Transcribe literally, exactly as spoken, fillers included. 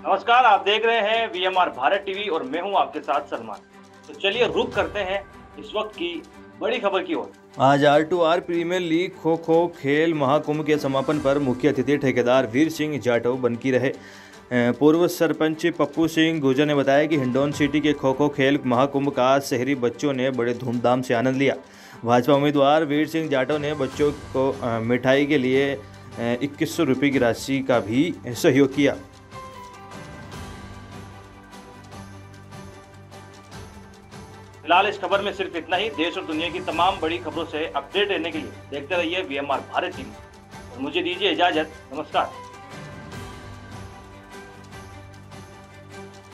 नमस्कार, आप देख रहे हैं वीएमआर भारत टीवी और मैं हूं आपके साथ सलमान। तो चलिए रुक करते हैं इस वक्त की बड़ी खबर की ओर। आज R two R premier league kho kho खेल महाकुंभ के समापन पर मुख्य अतिथि ठेकेदार वीर सिंह जाटव बनकी रहे। पूर्व सरपंच पप्पू सिंह गुर्जर ने बताया कि हिंडौन सिटी के खो खो खेल महाकुंभ का आज शहरी बच्चों ने बड़े धूमधाम से आनंद लिया। भाजपा उम्मीदवार वीर सिंह जाटव ने बच्चों को मिठाई के लिए इक्कीस सौ रुपये की राशि का भी सहयोग किया। फिलहाल इस खबर में सिर्फ इतना ही। देश और दुनिया की तमाम बड़ी खबरों से अपडेट रहने के लिए देखते रहिए वीएमआर भारत टीवी और मुझे दीजिए इजाजत। नमस्कार।